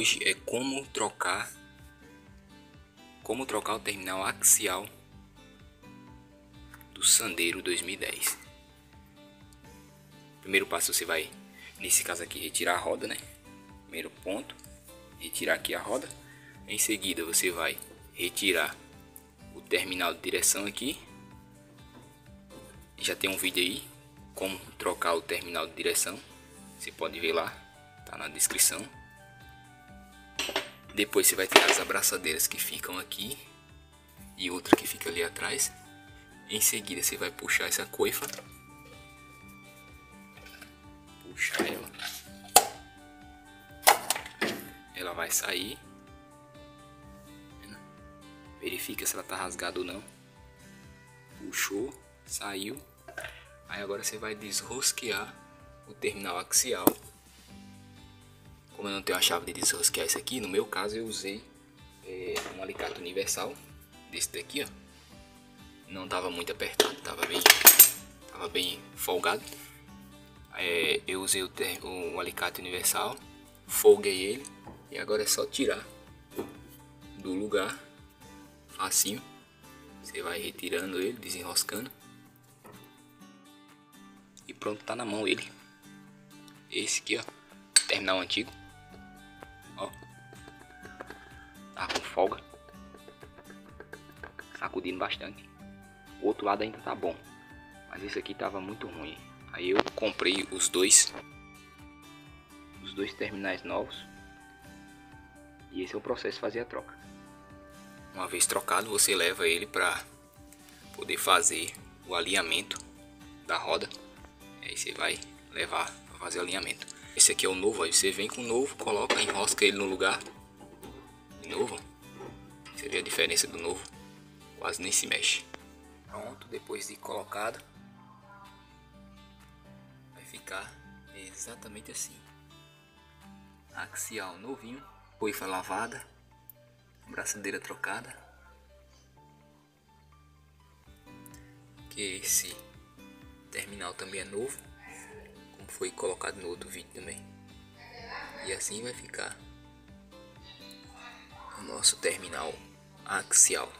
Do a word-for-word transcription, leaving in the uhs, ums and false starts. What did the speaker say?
hoje é como trocar como trocar o terminal axial do Sandero dois mil e dez. Primeiro passo, você vai, nesse caso aqui, retirar a roda, né? Primeiro ponto, retirar aqui a roda. Em seguida você vai retirar o terminal de direção aqui. Já tem um vídeo aí como trocar o terminal de direção, você pode ver lá, tá na descrição. Depois você vai tirar as abraçadeiras que ficam aqui e outra que fica ali atrás. Em seguida você vai puxar essa coifa, puxar ela, ela vai sair. Verifica se ela tá rasgada ou não. Puxou, saiu. Aí agora você vai desrosquear o terminal axial. Como eu não tenho a chave de desrosquear isso aqui, no meu caso eu usei é, um alicate universal desse daqui, ó. Não tava muito apertado, tava bem, tava bem folgado. É, eu usei o, ter, o alicate universal, folguei ele e agora é só tirar do lugar, facinho. Você vai retirando ele, desenroscando. E pronto, tá na mão ele. Esse aqui, ó, terminal antigo. Ó, tá com folga, sacudindo bastante. O outro lado ainda tá bom, mas esse aqui tava muito ruim. Aí eu comprei os dois, os dois terminais novos. E esse é o processo de fazer a troca. Uma vez trocado, você leva ele para poder fazer o alinhamento da roda. Aí você vai levar para fazer o alinhamento. Esse aqui é o novo, aí você vem com o novo, coloca, enrosca ele no lugar. De novo, você vê a diferença do novo, quase nem se mexe. Pronto, depois de colocado, vai ficar exatamente assim. Axial novinho, coifa lavada, braçadeira trocada. Que esse terminal também é novo, como foi colocado no outro vídeo também. E assim vai ficar o nosso terminal axial.